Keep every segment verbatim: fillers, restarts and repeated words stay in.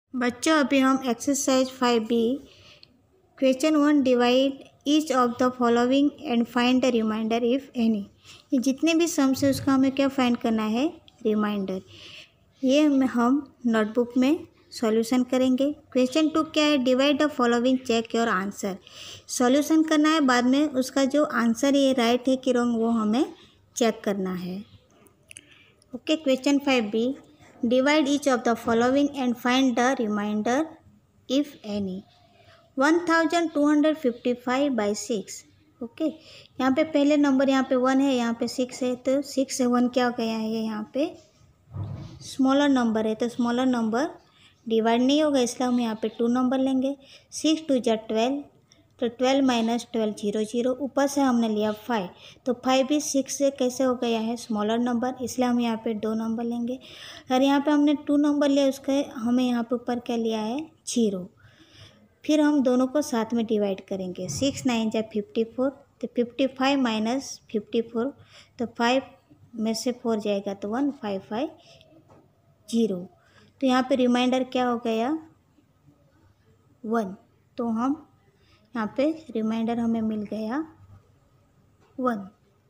बच्चों अभी हम exercise five B question one divide each of the following and find the remainder if any. ये जितने भी सम्स है उसका हमें क्या फाइंड करना है, रिमाइंडर। ये हम नोटबुक में सॉल्यूशन करेंगे। क्वेश्चन टू क्या है, divide the following check your answer. Solution करना है, बाद में उसका जो आंसर ये राइट है कि रॉन्ग वो हमें चेक करना है। Okay, question five B divide each of the following and find the remainder if any. One thousand two hundred fifty five by six. Okay, यहाँ पे पहले नंबर यहाँ पे वन है, यहाँ पे सिक्स है, तो सिक्स से वन क्या हो गया है, ये यहाँ पे स्मॉलर नंबर है, तो स्मॉलर नंबर डिवाइड नहीं होगा, इसलिए हम यहाँ पे टू नंबर लेंगे। सिक्स टू जा ट्वेल्व, तो twelve minus twelve zero zero, ऊपर से हमने लिया फाइव, तो फाइव भी सिक्स से कैसे हो गया है, स्मॉलर नंबर, इसलिए हम यहाँ पे दो नंबर लेंगे। और यहाँ पे हमने टू नंबर लिया, उसका हमें यहाँ पे ऊपर क्या लिया है, जीरो। फिर हम दोनों को साथ में डिवाइड करेंगे। सिक्स नाइन जा फिफ्टी फोर, तो fifty five minus fifty four, तो फाइव में से फोर जाएगा तो वन, फाइव फाइव जीरो, तो यहाँ पे रिमाइंडर क्या हो गया, वन। तो हम यहाँ पे रिमाइंडर हमें मिल गया one.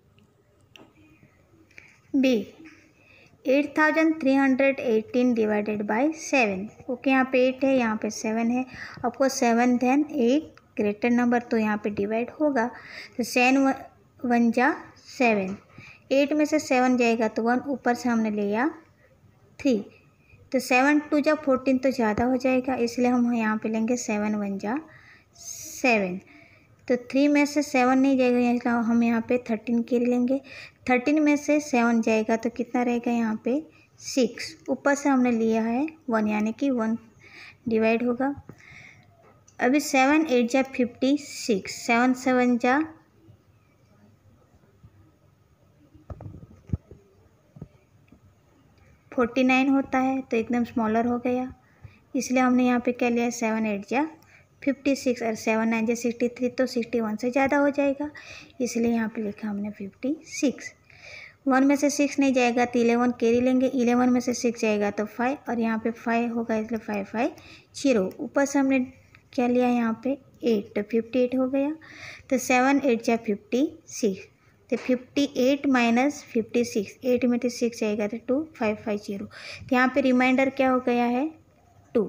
B eight thousand three hundred eighteen divided by seven. Okay, यहाँ पे एट है, यहाँ पे सेवन है, आपको seven than eight greater number, तो यहाँ पे डिवाइड होगा। तो सेवन वन जा सेवन, एट में से सेवन जाएगा तो वन, ऊपर से हमने लिया थ्री, तो सेवन टू जा फोर्टीन, तो ज़्यादा हो जाएगा, इसलिए हम यहाँ पे लेंगे सेवन वन जा सेवन। तो थ्री में से सेवन नहीं जाएगा, इसलिए हम यहाँ पे थर्टीन कैरी लेंगे। थर्टीन में से सेवन जाएगा तो कितना रहेगा, यहाँ पे सिक्स, ऊपर से हमने लिया है वन, यानी कि वन डिवाइड होगा। अभी सेवन एट जा फिफ्टी सिक्स, सेवन सेवन जा फोर्टी नाइन होता है, तो एकदम स्मॉलर हो गया, इसलिए हमने यहाँ पे क्या लिया, सेवन एट जा फिफ्टी सिक्स, और सेवन नाइन जा सिक्सटी थ्री, तो सिक्सटी वन से ज़्यादा हो जाएगा, इसलिए यहाँ पे लिखा हमने फिफ्टी सिक्स। वन में से सिक्स नहीं जाएगा तो इलेवन कैरी लेंगे, इलेवन में से सिक्स जाएगा तो फाइव, और यहाँ पे फाइव होगा, इसलिए फाइव फाइव जीरो, ऊपर से हमने क्या लिया यहाँ पे एट, तो फिफ्टी एट हो गया। तो सेवन एट जा फिफ्टी सिक्स, तो fifty eight minus fifty six, eight में तो सिक्स जाएगा तो टू, फाइव फाइव जीरो, तो यहाँ पे रिमाइंडर क्या हो गया है, two.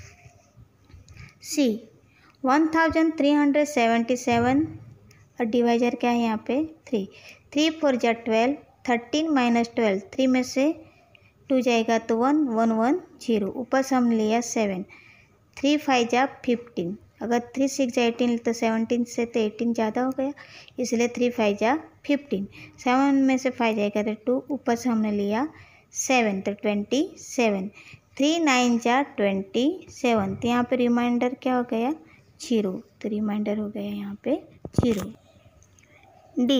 C one thousand three hundred seventy seven, और डिवाइजर क्या है यहाँ पे थ्री, थ्री फोर जा twelve, thirteen minus twelve, three में से टू जाएगा तो वन, वन वन जीरो, ऊपर से हम लिया सेवन, थ्री फाइव जा फिफ्टीन, अगर थ्री सिक्स जा एटीन, तो सेवनटीन से तो एटीन ज़्यादा हो गया, इसलिए थ्री फाइव जा फिफ्टीन, सेवन में से फाइव जाएगा तो टू, ऊपर से हमने लिया सेवन, तो ट्वेंटी सेवन, थ्री नाइन जा ट्वेंटी सेवन, तो यहाँ पे रिमाइंडर क्या हो गया, जीरो, तो रिमाइंडर हो गया यहाँ पे zero. D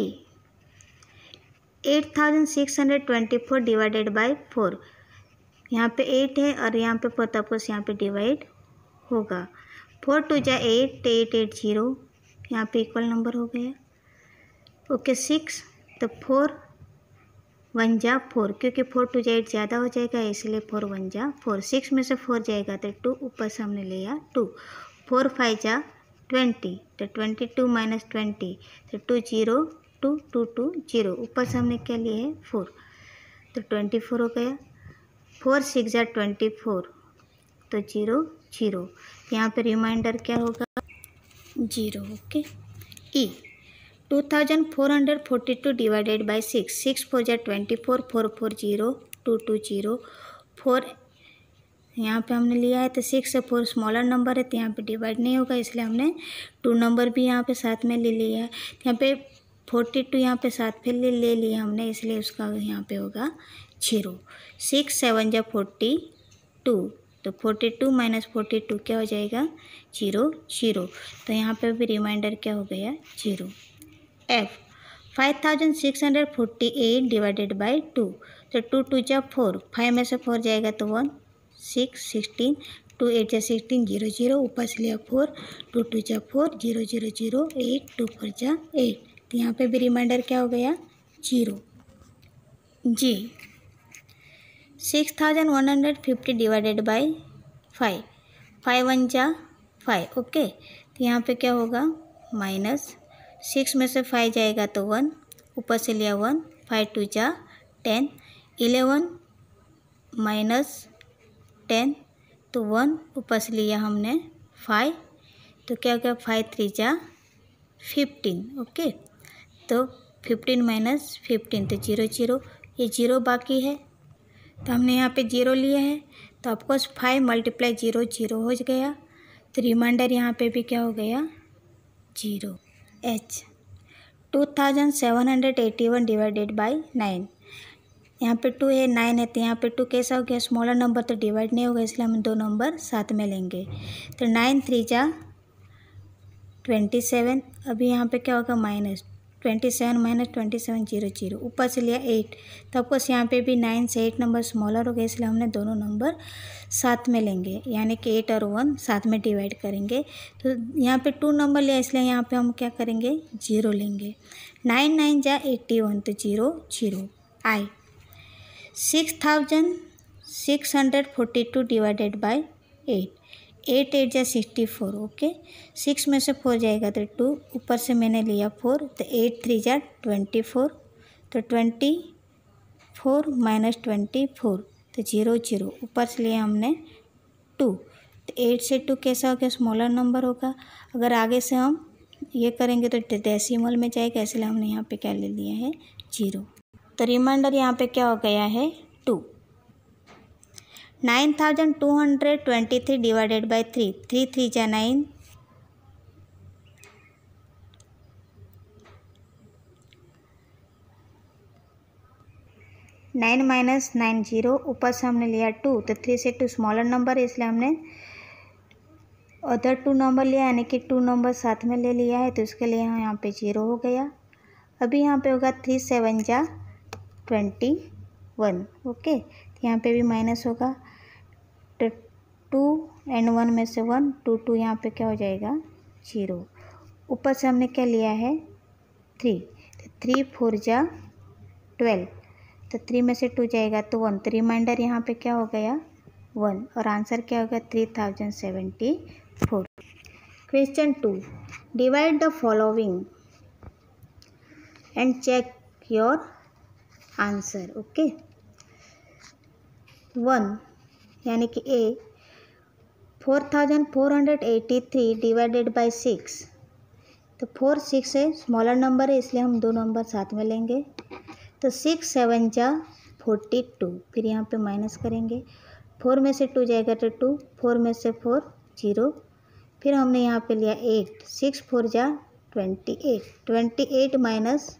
eight thousand six hundred twenty four divided by four, यहाँ पे एट है और यहाँ पे फोर, तब यहाँ पे डिवाइड होगा। फोर टू जा एट, एट एट जीरो, यहाँ पे इक्वल नंबर हो गया। ओके, सिक्स, तो फोर वन जा फोर, क्योंकि फोर टू जा एट ज़्यादा हो जाएगा, इसलिए फोर वन जा फोर, सिक्स में से फोर जाएगा तो टू, ऊपर से हमने लिया टू। फोर फाइव जा ट्वेंटी, तो ट्वेंटी टू माइनस ट्वेंटी, तो two zero, two two two zero, ऊपर से हमने क्या लिया है फोर, तो ट्वेंटी फोर हो गया। फोर सिक्स जा ट्वेंटी फोर, तो जीरो जीरो, यहाँ पे रिमाइंडर क्या होगा, zero. Okay, E two thousand four hundred forty two divided by six, six four जा twenty four, four four zero, two two zero, four यहाँ पे हमने लिया है, तो सिक्स से फोर स्मॉलर नंबर है, तो यहाँ पे डिवाइड नहीं होगा, इसलिए हमने टू नंबर भी यहाँ पे साथ में ले लिया है। यहाँ पे फोर्टी टू यहाँ पे साथ फिर ले ले लिया हमने, इसलिए उसका यहाँ पे होगा जीरो। सिक्स सेवन जा फोर्टी टू, तो forty two minus forty two क्या हो जाएगा, जीरो जीरो, तो यहाँ पे भी रिमाइंडर क्या हो गया, zero. F five thousand six hundred forty eight divided by two, तो टू टू जा फोर, फाइव में से फोर जाएगा तो one, six sixteen, two eight जा सिक्सटीन, जीरो जीरो, ऊपर से लिया फोर, टू टू जा four, zero zero zero, eight, two four जा एट, तो यहाँ पे भी रिमाइंडर क्या हो गया, zero. G six thousand one hundred fifty divided by five, five one जा फाइव, ओके। तो यहाँ पे क्या होगा माइनस सिक्स में से फाइव जाएगा तो वन, ऊपर से लिया वन, फाइव टू जा टेन, इलेवन माइनस टेन तो वन, ऊपर से लिया हमने फाइव, तो क्या हो गया फाइव थ्री जा फिफ्टीन, ओके। तो फिफ्टीन माइनस फिफ्टीन तो जीरो जीरो, ये जीरो बाकी है तो हमने यहाँ पे जीरो लिया है, तो of course five multiply zero zero हो गया, तो रिमाइंडर यहाँ पे भी क्या हो गया zero. H two thousand seven hundred eighty one divided by nine, यहाँ पे टू है नाइन है तो यहाँ पे टू कैसा हो गया स्मॉलर नंबर तो डिवाइड नहीं होगा, इसलिए हम दो नंबर साथ में लेंगे। तो नाइन थ्री जा ट्वेंटी सेवन, अभी यहाँ पे क्या होगा minus twenty seven minus twenty seven zero zero, ऊपर से लिया एट, तो ऑफकोर्स यहाँ पे भी नाइन से एट नंबर स्मॉलर हो गया, इसलिए हमने दोनों नंबर साथ में लेंगे, यानी कि एट और वन साथ में डिवाइड करेंगे। तो यहाँ पे टू नंबर लिया इसलिए यहाँ पे हम क्या करेंगे जीरो लेंगे। नाइन नाइन जा एट्टी वन तो zero zero. I six thousand six hundred forty two divided by eight, eight eight जा सिक्सटी फोर, ओके। सिक्स में से फोर जाएगा तो टू, ऊपर से मैंने लिया फोर, तो एट थ्री जा ट्वेंटी फोर, तो twenty four minus twenty four तो जीरो जीरो, ऊपर से लिया हमने टू, तो एट से टू कैसा हो गया स्मॉलर नंबर होगा। अगर आगे से हम ये करेंगे तो डेसिमल में जाएगा, इसलिए हमने यहाँ पे क्या ले लिया है जीरो। तो रिमाइंडर यहाँ पे क्या हो गया है two. Nine thousand two hundred twenty three divided by three, three three जा nine, nine minus nine zero, ऊपर से हमने लिया टू, तो थ्री से टू स्मॉलर नंबर है इसलिए हमने अदर टू नंबर लिया, यानी कि टू नंबर साथ में ले लिया है, तो उसके लिए यहाँ पे जीरो हो गया। अभी यहाँ पे होगा थ्री सेवन जा ट्वेंटी वन, ओके। यहाँ पे भी माइनस होगा, तो टू एंड वन में से वन, टू टू यहाँ पे क्या हो जाएगा जीरो, ऊपर से हमने क्या लिया है थ्री, तो थ्री फोर जा ट्वेल्व, तो थ्री में से टू जाएगा तो वन, तो रिमाइंडर यहाँ पे क्या हो गया वन, और आंसर क्या होगा three thousand seventy four. Question two, divide the following and check your answer, okay. One यानी कि A, four thousand four hundred eighty three divided by six, तो फोर सिक्स है स्मॉलर नंबर है इसलिए हम दो नंबर साथ में लेंगे, तो सिक्स सेवन जा फोर्टी टू, फिर यहाँ पे माइनस करेंगे, फोर में से टू जाएगा तो टू, फोर में से फोर जीरो, फिर हमने यहाँ पे लिया एट, सिक्स फोर जा twenty eight, twenty eight minus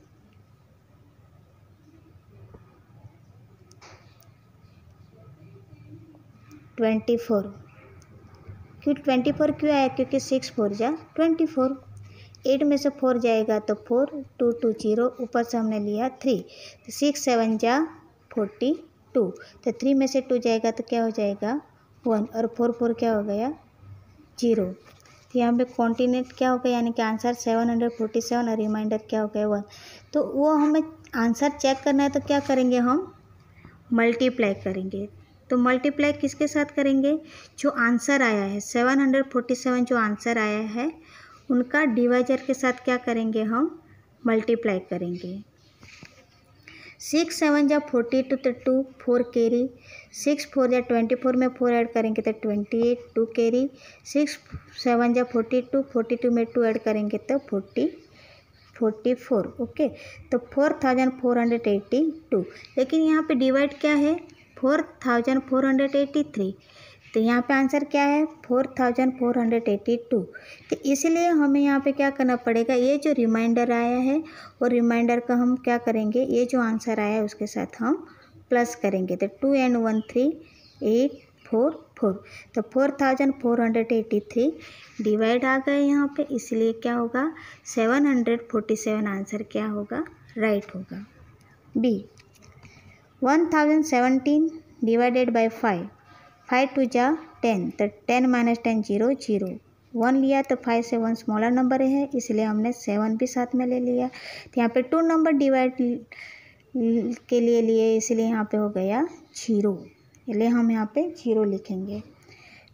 twenty four, क्यों ट्वेंटी फोर क्यों आया, क्योंकि सिक्स फोर जा ट्वेंटी फोर, एट में से फोर जाएगा तो फोर, टू टू जीरो, ऊपर से हमने लिया थ्री, तो सिक्स सेवन जा फोर्टी टू, तो थ्री में से टू जाएगा तो क्या हो जाएगा वन, और फोर फोर क्या हो गया जीरो, तो यहाँ पे कॉन्टिनेंट क्या हो गया, यानी कि answer seven hundred forty seven और रिमाइंडर क्या हो गया वन। तो वो हमें आंसर चेक करना है तो क्या करेंगे हम मल्टीप्लाई करेंगे, तो मल्टीप्लाई किसके साथ करेंगे, जो आंसर आया है सेवन हंड्रेड फोर्टी सेवन जो आंसर आया है उनका डिवाइजर के साथ क्या करेंगे हम मल्टीप्लाई करेंगे। सिक्स सेवन जा फोर्टी टू तो two, four carry, six four जा ट्वेंटी फोर में फोर ऐड करेंगे तो twenty eight, two carry, six seven जा फोर्टी टू, फोर्टी टू में टू ऐड करेंगे तो फोर्टी फोर्टी फोर, ओके। तो four thousand four hundred eighty two, लेकिन यहाँ पे डिवाइड क्या है four thousand four hundred eighty three, तो यहाँ पे आंसर क्या है four thousand four hundred eighty two, तो इसलिए हमें यहाँ पे क्या करना पड़ेगा, ये जो रिमाइंडर आया है और रिमाइंडर का हम क्या करेंगे, ये जो आंसर आया है उसके साथ हम प्लस करेंगे, तो two and one three, eight four four, तो four thousand four hundred eighty three divide आ गए यहाँ पे, इसलिए क्या होगा seven hundred forty seven answer क्या होगा राइट होगा। B, one thousand seventeen divided by five, five two जा टेन, तो ten minus ten zero zero, one लिया तो फाइव से वन स्मॉलर नंबर है इसलिए हमने सेवन भी साथ में ले लिया, तो यहाँ पे टू नंबर डिवाइड के लिए लिए इसलिए यहाँ पे हो गया जीरो, इसलिए हम यहाँ पे जीरो लिखेंगे।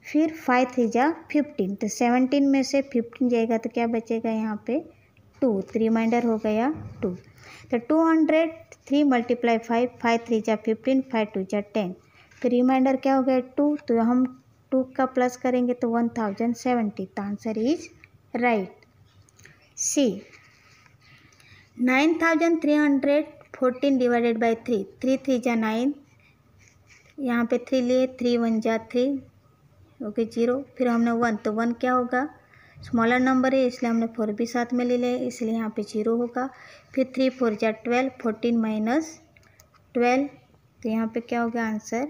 फिर फाइव थ्री जा फिफ्टीन, तो सेवनटीन में से फिफ्टीन जाएगा तो क्या बचेगा यहाँ पे टू, तो रिमाइंडर हो गया टू। तो two hundred three multiply five, five three जा फिफ्टीन, फाइव टू जा टेन, तो रिमाइंडर क्या हो गया टू, तो हम टू का प्लस करेंगे तो वन थाउजेंड सेवेंटी, तो answer is right. C nine thousand three hundred fourteen divided by three, three three जा नाइन, यहाँ पे थ्री लिए, थ्री वन जा थ्री, ओके जीरो, फिर हमने वन, तो वन क्या होगा स्मॉलर नंबर है इसलिए हमने फोर भी साथ में ले लिया इसलिए यहाँ पे जीरो होगा। फिर थ्री फोर जा ट्वेल्व, फोर्टीन माइनस ट्वेल्व, तो यहाँ पे क्या होगा answer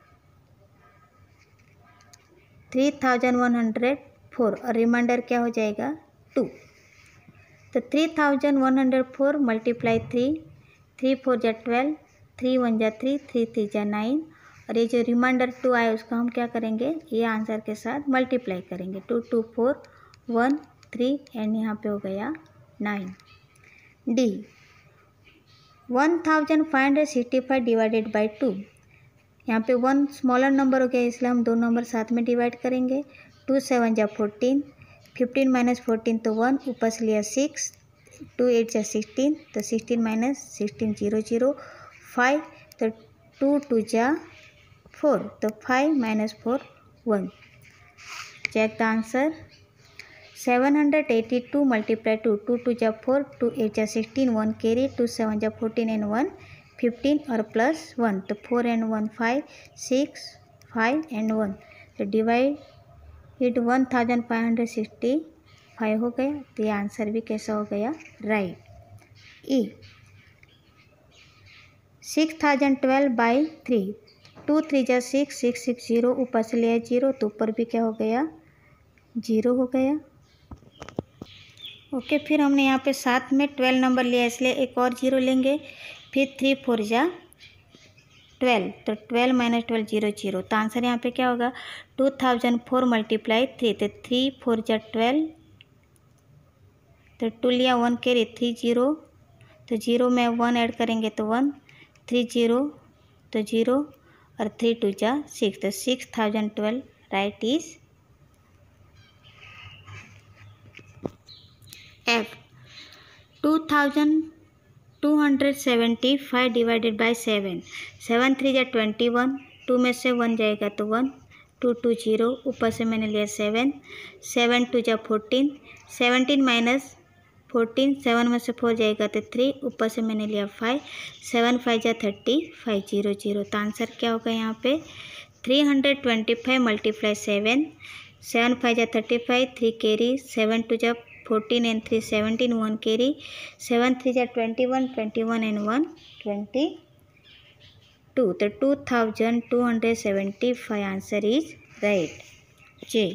three thousand one hundred four, और रिमाइंडर क्या हो जाएगा टू। तो three thousand one hundred four multiply three, three four जा ट्वेल्व, थ्री वन जा थ्री, थ्री थ्री जा नाइन, और ये जो रिमाइंडर टू आए उसका हम क्या करेंगे ये आंसर के साथ मल्टीप्लाई करेंगे, two two four one three, and यहाँ पे हो गया nine. D one thousand five hundred sixty five divided by two, यहाँ पे वन स्मॉलर नंबर हो गया इसलिए हम दो नंबर साथ में डिवाइड करेंगे, टू सेवन जा फोर्टीन, फिफ्टीन माइनस फोर्टीन तो वन, ऊपर से लिया सिक्स, टू एट जा सिक्सटीन, तो sixteen minus sixteen zero zero, five, तो टू टू जा फोर, तो five minus four one, check the answer. Seven hundred eighty two multiply two, two two जा फोर, टू एट जा sixteen, one carry, two seven जा fourteen and one fifteen और plus one, तो four and one five, six five and one, तो divide it one thousand five hundred sixty five हो गया, तो ये आंसर भी कैसा हो गया right. E six thousand twelve by three, two three जा सिक्स, सिक्स सिक्स जीरो, ऊपर से लिया जीरो तो ऊपर भी क्या हो गया जीरो हो गया। ओके, फिर हमने यहाँ पे साथ में ट्वेल्व नंबर लिया इसलिए एक और जीरो लेंगे, फिर थ्री फोर जा ट्वेल्व, तो twelve minus twelve zero zero, तो आंसर यहाँ पे क्या होगा two thousand four multiply three, तो थ्री फोर जा ट्वेल्व, तो टू लिया वन कैरी, थ्री जीरो, तो जीरो में वन ऐड करेंगे तो वन, थ्री जीरो तो जीरो, और थ्री टू जा सिक्स, तो six thousand twelve right is F. Two thousand two hundred seventy five divided by seven, seven three जा twenty one, two में से वन जाएगा तो वन, टू टू जीरो, ऊपर से मैंने लिया सेवन, सेवन टू जा fourteen, seventeen minus fourteen, seven में से फोर जाएगा तो थ्री, ऊपर से मैंने लिया फाइव, सेवन फाइव जा थर्टी फाइव जीरो जीरो, तो आंसर क्या होगा यहाँ पे three hundred twenty five multiply seven, seven five जा thirty five, three carry, seven two जा fourteen and three seventeen, one carry, seven three जा twenty one, twenty one and one twenty two, तो two thousand two hundred seventy five answer is right. J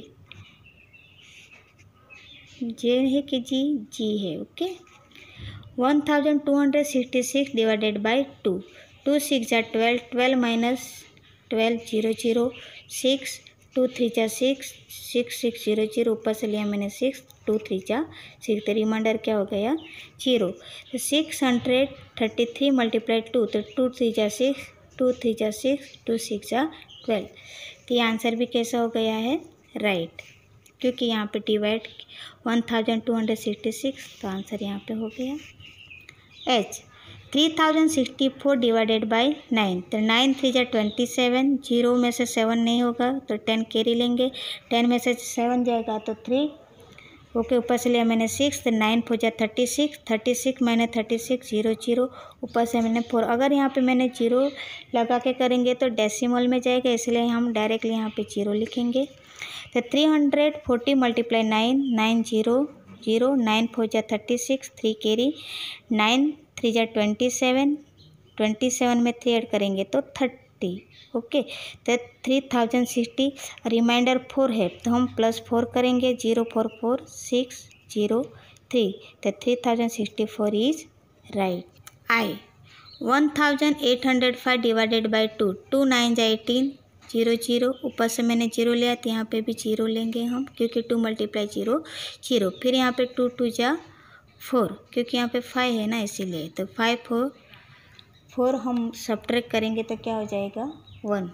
J है कि G G है। Okay, one thousand two hundred sixty six divided by two, two six जा twelve, twelve minus twelve zero zero, six, two three जा six, six six zero zero, ऊपर से लिया मैंने six, two three जा six, तो reminder क्या हो गया जीरो, तो six hundred thirty three multiply two, तो टू थ्री जा सिक्स, टू थ्री जा सिक्स, टू सिक्स जा ट्वेल्व, तो ये आंसर भी कैसा हो गया है राइट, क्योंकि यहाँ पे divide one thousand two hundred sixty six, तो आंसर यहाँ पे हो गया H. Three thousand sixty four divided by nine, तो नाइन थ्री जा ट्वेंटी सेवन, जीरो में से सेवन नहीं होगा तो टेन कैरी लेंगे, टेन में से सेवन जाएगा तो थ्री, ओके, ऊपर से लिया मैंने सिक्स, तो नाइन फोर जा थर्टी सिक्स, थर्टी सिक्स मैंने थर्टी सिक्स जीरो जीरो, ऊपर से मैंने फोर, अगर यहाँ पे मैंने जीरो लगा के करेंगे तो डेसिमल में जाएगा इसलिए हम डायरेक्टली यहाँ पे जीरो लिखेंगे, तो three hundred forty multiply nine, nine zero zero, nine four जा thirty six, three carry, nine three जा ट्वेंटी सेवन, ट्वेंटी सेवन में थ्री ऐड करेंगे तो थर्टी, ओके, तो three thousand sixty, reminder four है तो हम प्लस फोर करेंगे, zero four four six zero three, तो three thousand sixty four is right. I one thousand eight hundred five divided by two, two nine जा eighteen, zero zero, ऊपर से मैंने zero लिया तो यहाँ पे भी जीरो लेंगे हम, क्योंकि टू मल्टीप्लाई जीरो जीरो, फिर यहाँ पे टू टू जा फोर, क्योंकि यहाँ पे फाइव है ना इसीलिए, तो फाइव फोर फोर हम सब्ट्रैक्ट करेंगे तो क्या हो जाएगा वन,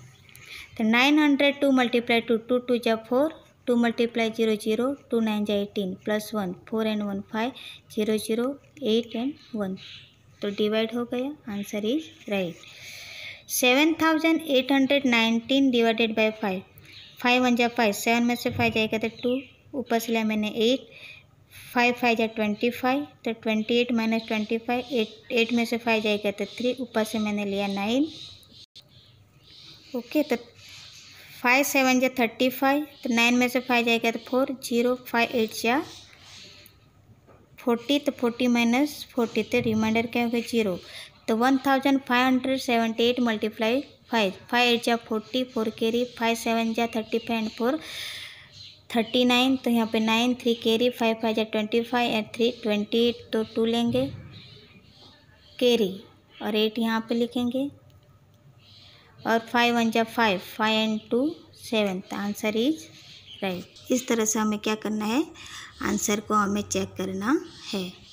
तो nine hundred two multiply two, two two जा four, two multiply zero zero, two nine जा eighteen, plus one, four and one five, zero zero eight and one, तो डिवाइड हो गया, answer is right. Seven thousand eight hundred nineteen divided by five, five one जा five, seven में से five जाएगा तो to, ऊपर से लिया मैंने एट, फाइव फाइव जा ट्वेंटी फाइव, तो twenty eight minus twenty five, eight eight में से फाइव जाएगा तो थ्री, ऊपर से मैंने लिया नाइन। ओके, तो फाइव सेवन जा थर्टी फाइव, तो नाइन में से फाइव जाएगा तो फोर, जीरो फाइव एट जा फोर्टी, तो फोर्टी माइनस फोर्टी, तो रिमाइंडर क्या होगा जीरो। तो one thousand five hundred seventy eight multiply five, five eight जा forty, four carry, five seven जा thirty five and four thirty nine, तो यहाँ पे nine, three carry, five five जा twenty five and three twenty eight, तो two लेंगे carry और eight यहाँ पे लिखेंगे, और फाइव वन जा five, five and two seven, तो आंसर इज राइट। इस तरह से हमें क्या करना है, आंसर को हमें चेक करना है।